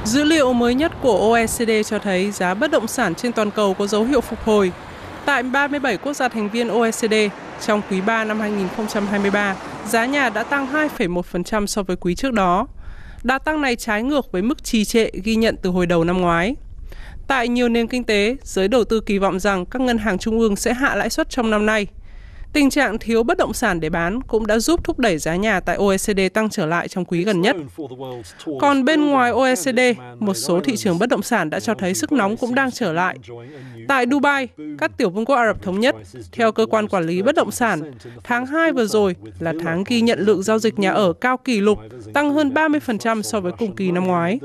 Dữ liệu mới nhất của OECD cho thấy giá bất động sản trên toàn cầu có dấu hiệu phục hồi. Tại 37 quốc gia thành viên OECD, trong quý 3 năm 2023, giá nhà đã tăng 2,1% so với quý trước đó. Đà tăng này trái ngược với mức trì trệ ghi nhận từ hồi đầu năm ngoái. Tại nhiều nền kinh tế, giới đầu tư kỳ vọng rằng các ngân hàng trung ương sẽ hạ lãi suất trong năm nay. Tình trạng thiếu bất động sản để bán cũng đã giúp thúc đẩy giá nhà tại OECD tăng trở lại trong quý gần nhất. Còn bên ngoài OECD, một số thị trường bất động sản đã cho thấy sức nóng cũng đang trở lại. Tại Dubai, các tiểu vương quốc Ả Rập Thống Nhất, theo cơ quan quản lý bất động sản, tháng 2 vừa rồi là tháng ghi nhận lượng giao dịch nhà ở cao kỷ lục, tăng hơn 30% so với cùng kỳ năm ngoái.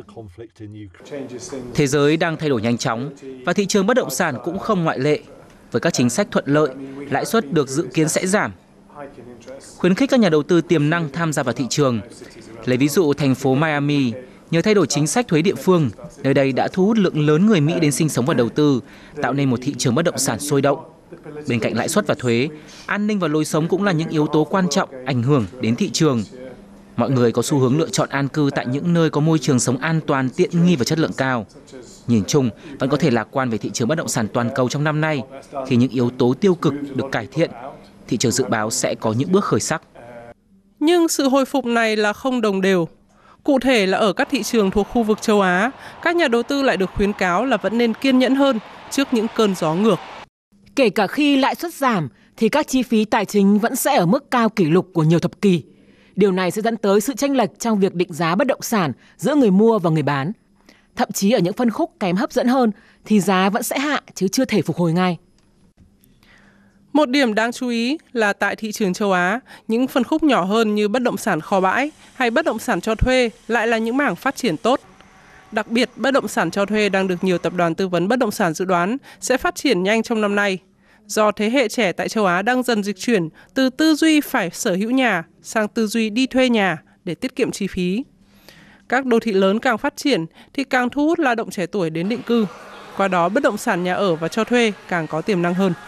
Thế giới đang thay đổi nhanh chóng và thị trường bất động sản cũng không ngoại lệ. Với các chính sách thuận lợi, lãi suất được dự kiến sẽ giảm. Khuyến khích các nhà đầu tư tiềm năng tham gia vào thị trường. Lấy ví dụ thành phố Miami, nhờ thay đổi chính sách thuế địa phương, nơi đây đã thu hút lượng lớn người Mỹ đến sinh sống và đầu tư, tạo nên một thị trường bất động sản sôi động. Bên cạnh lãi suất và thuế, an ninh và lối sống cũng là những yếu tố quan trọng ảnh hưởng đến thị trường. Mọi người có xu hướng lựa chọn an cư tại những nơi có môi trường sống an toàn, tiện nghi và chất lượng cao. Nhìn chung, vẫn có thể lạc quan về thị trường bất động sản toàn cầu trong năm nay. Khi những yếu tố tiêu cực được cải thiện, thị trường dự báo sẽ có những bước khởi sắc. Nhưng sự hồi phục này là không đồng đều. Cụ thể là ở các thị trường thuộc khu vực châu Á, các nhà đầu tư lại được khuyến cáo là vẫn nên kiên nhẫn hơn trước những cơn gió ngược. Kể cả khi lãi suất giảm, thì các chi phí tài chính vẫn sẽ ở mức cao kỷ lục của nhiều thập kỷ. Điều này sẽ dẫn tới sự chênh lệch trong việc định giá bất động sản giữa người mua và người bán. Thậm chí ở những phân khúc kém hấp dẫn hơn thì giá vẫn sẽ hạ chứ chưa thể phục hồi ngay. Một điểm đáng chú ý là tại thị trường châu Á, những phân khúc nhỏ hơn như bất động sản kho bãi hay bất động sản cho thuê lại là những mảng phát triển tốt. Đặc biệt, bất động sản cho thuê đang được nhiều tập đoàn tư vấn bất động sản dự đoán sẽ phát triển nhanh trong năm nay. Do thế hệ trẻ tại châu Á đang dần dịch chuyển từ tư duy phải sở hữu nhà sang tư duy đi thuê nhà để tiết kiệm chi phí. Các đô thị lớn càng phát triển thì càng thu hút lao động trẻ tuổi đến định cư. Qua đó, bất động sản nhà ở và cho thuê càng có tiềm năng hơn.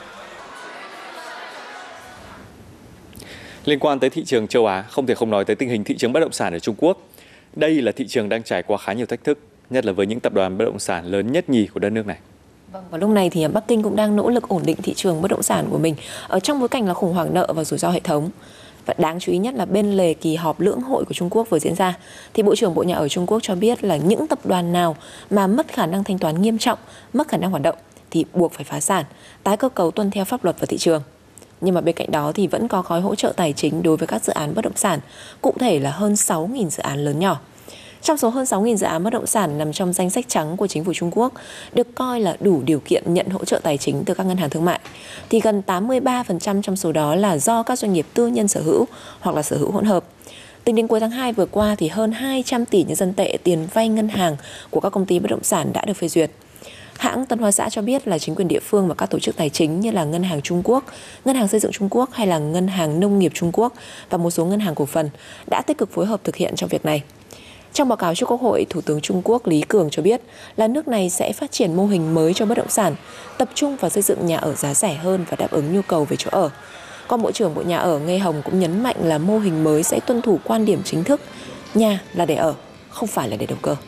Liên quan tới thị trường châu Á, không thể không nói tới tình hình thị trường bất động sản ở Trung Quốc. Đây là thị trường đang trải qua khá nhiều thách thức, nhất là với những tập đoàn bất động sản lớn nhất nhì của đất nước này. Vâng, và lúc này thì Bắc Kinh cũng đang nỗ lực ổn định thị trường bất động sản của mình ở trong bối cảnh là khủng hoảng nợ và rủi ro hệ thống. Và đáng chú ý nhất là bên lề kỳ họp lưỡng hội của Trung Quốc vừa diễn ra, thì Bộ trưởng Bộ Nhà ở Trung Quốc cho biết là những tập đoàn nào mà mất khả năng thanh toán nghiêm trọng, mất khả năng hoạt động thì buộc phải phá sản, tái cơ cấu tuân theo pháp luật và thị trường. Nhưng mà bên cạnh đó thì vẫn có gói hỗ trợ tài chính đối với các dự án bất động sản, cụ thể là hơn 6.000 dự án lớn nhỏ. Trong số hơn 6.000 dự án bất động sản nằm trong danh sách trắng của chính phủ Trung Quốc, được coi là đủ điều kiện nhận hỗ trợ tài chính từ các ngân hàng thương mại, thì gần 83% trong số đó là do các doanh nghiệp tư nhân sở hữu hoặc là sở hữu hỗn hợp. Tính đến cuối tháng 2 vừa qua thì hơn 200 tỷ nhân dân tệ tiền vay ngân hàng của các công ty bất động sản đã được phê duyệt. Hãng Tân Hoa Xã cho biết là chính quyền địa phương và các tổ chức tài chính như là Ngân hàng Trung Quốc, Ngân hàng Xây dựng Trung Quốc hay là Ngân hàng Nông nghiệp Trung Quốc và một số ngân hàng cổ phần đã tích cực phối hợp thực hiện trong việc này. Trong báo cáo trước Quốc hội, Thủ tướng Trung Quốc Lý Cường cho biết là nước này sẽ phát triển mô hình mới cho bất động sản, tập trung vào xây dựng nhà ở giá rẻ hơn và đáp ứng nhu cầu về chỗ ở. Còn Bộ trưởng Bộ Nhà ở Nghe Hồng cũng nhấn mạnh là mô hình mới sẽ tuân thủ quan điểm chính thức, nhà là để ở, không phải là để đầu cơ.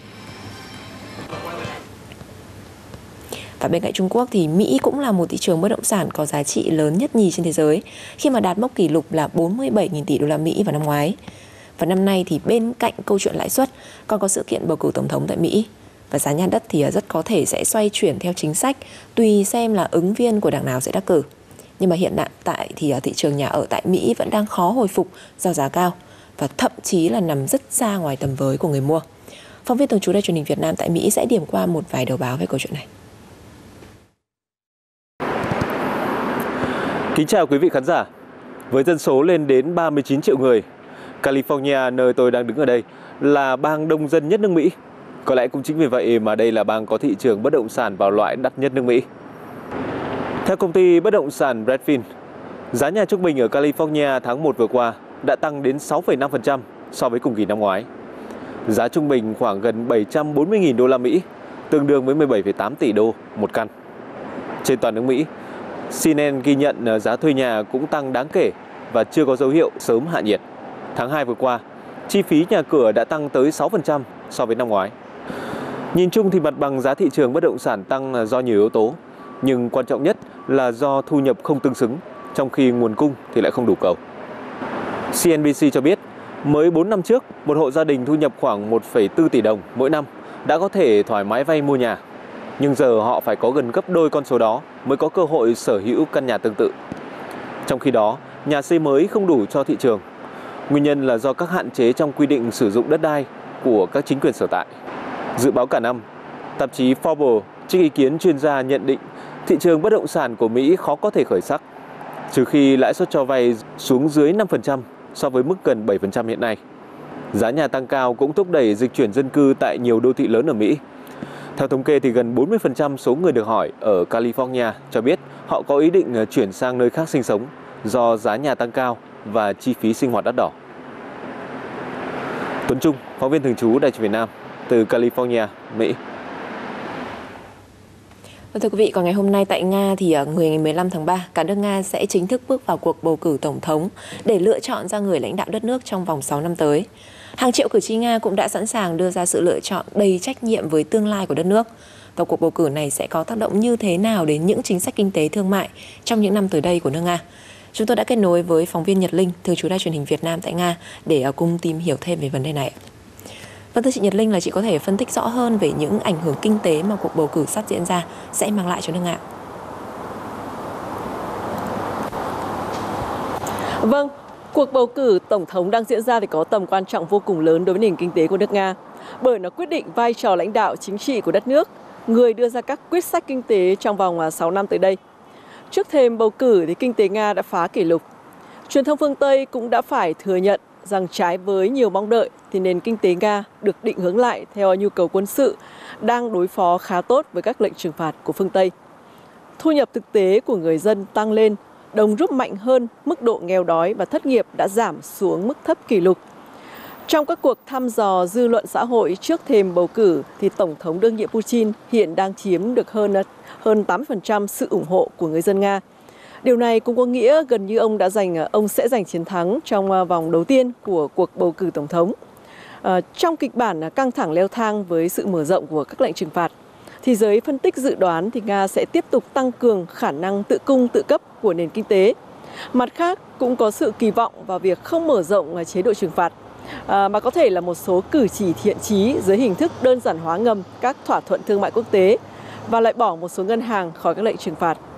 Và bên cạnh Trung Quốc thì Mỹ cũng là một thị trường bất động sản có giá trị lớn nhất nhì trên thế giới khi mà đạt mốc kỷ lục là 47.000 tỷ đô la Mỹ vào năm ngoái. Và năm nay thì bên cạnh câu chuyện lãi suất còn có sự kiện bầu cử tổng thống tại Mỹ. Và giá nhà đất thì rất có thể sẽ xoay chuyển theo chính sách tùy xem là ứng viên của đảng nào sẽ đắc cử. Nhưng mà hiện tại thì thị trường nhà ở tại Mỹ vẫn đang khó hồi phục do giá cao và thậm chí là nằm rất xa ngoài tầm với của người mua. Phóng viên thường trú Đài Truyền hình Việt Nam tại Mỹ sẽ điểm qua một vài đầu báo về câu chuyện này. Kính chào quý vị khán giả. Với dân số lên đến 39 triệu người, California, nơi tôi đang đứng ở đây, là bang đông dân nhất nước Mỹ. Có lẽ cũng chính vì vậy mà đây là bang có thị trường bất động sản vào loại đắt nhất nước Mỹ. Theo công ty bất động sản Redfin, giá nhà trung bình ở California tháng 1 vừa qua đã tăng đến 6,5% so với cùng kỳ năm ngoái. Giá trung bình khoảng gần 740.000 đô la Mỹ, tương đương với 17,8 tỷ đô một căn. Trên toàn nước Mỹ, CNN ghi nhận giá thuê nhà cũng tăng đáng kể và chưa có dấu hiệu sớm hạ nhiệt. Tháng 2 vừa qua, chi phí nhà cửa đã tăng tới 6% so với năm ngoái. Nhìn chung thì mặt bằng giá thị trường bất động sản tăng là do nhiều yếu tố, nhưng quan trọng nhất là do thu nhập không tương xứng, trong khi nguồn cung thì lại không đủ cầu. CNBC cho biết, mới 4 năm trước, một hộ gia đình thu nhập khoảng 1,4 tỷ đồng mỗi năm đã có thể thoải mái vay mua nhà. Nhưng giờ họ phải có gần gấp đôi con số đó mới có cơ hội sở hữu căn nhà tương tự. Trong khi đó, nhà xây mới không đủ cho thị trường. Nguyên nhân là do các hạn chế trong quy định sử dụng đất đai của các chính quyền sở tại. Dự báo cả năm, tạp chí Forbes trích ý kiến chuyên gia nhận định thị trường bất động sản của Mỹ khó có thể khởi sắc, trừ khi lãi suất cho vay xuống dưới 5% so với mức gần 7% hiện nay. Giá nhà tăng cao cũng thúc đẩy dịch chuyển dân cư tại nhiều đô thị lớn ở Mỹ. Theo thống kê thì gần 40% số người được hỏi ở California cho biết họ có ý định chuyển sang nơi khác sinh sống do giá nhà tăng cao và chi phí sinh hoạt đắt đỏ. Tuấn Trung, phóng viên thường trú Đài truyền hình Việt Nam từ California, Mỹ. Thưa quý vị, còn ngày hôm nay tại Nga thì ngày 15 tháng 3, cả nước Nga sẽ chính thức bước vào cuộc bầu cử tổng thống để lựa chọn ra người lãnh đạo đất nước trong vòng 6 năm tới. Hàng triệu cử tri Nga cũng đã sẵn sàng đưa ra sự lựa chọn đầy trách nhiệm với tương lai của đất nước. Và cuộc bầu cử này sẽ có tác động như thế nào đến những chính sách kinh tế thương mại trong những năm tới đây của nước Nga? Chúng tôi đã kết nối với phóng viên Nhật Linh, thường trú Đài truyền hình Việt Nam tại Nga để cùng tìm hiểu thêm về vấn đề này. Vâng, thưa chị Nhật Linh, là chị có thể phân tích rõ hơn về những ảnh hưởng kinh tế mà cuộc bầu cử sắp diễn ra sẽ mang lại cho nước Nga? Vâng, cuộc bầu cử tổng thống đang diễn ra thì có tầm quan trọng vô cùng lớn đối với nền kinh tế của nước Nga, bởi nó quyết định vai trò lãnh đạo chính trị của đất nước, người đưa ra các quyết sách kinh tế trong vòng 6 năm tới đây. Trước thềm bầu cử thì kinh tế Nga đã phá kỷ lục. Truyền thông phương Tây cũng đã phải thừa nhận rằng trái với nhiều mong đợi thì nền kinh tế Nga được định hướng lại theo nhu cầu quân sự, đang đối phó khá tốt với các lệnh trừng phạt của phương Tây. Thu nhập thực tế của người dân tăng lên, đồng rúp mạnh hơn, mức độ nghèo đói và thất nghiệp đã giảm xuống mức thấp kỷ lục. Trong các cuộc thăm dò dư luận xã hội trước thềm bầu cử thì Tổng thống đương nhiệm Putin hiện đang chiếm được hơn 80% sự ủng hộ của người dân Nga. Điều này cũng có nghĩa gần như ông sẽ giành chiến thắng trong vòng đầu tiên của cuộc bầu cử tổng thống. Trong kịch bản căng thẳng leo thang với sự mở rộng của các lệnh trừng phạt, thì giới phân tích dự đoán thì Nga sẽ tiếp tục tăng cường khả năng tự cung tự cấp của nền kinh tế. Mặt khác, cũng có sự kỳ vọng vào việc không mở rộng chế độ trừng phạt, mà có thể là một số cử chỉ thiện chí dưới hình thức đơn giản hóa ngầm các thỏa thuận thương mại quốc tế và loại bỏ một số ngân hàng khỏi các lệnh trừng phạt.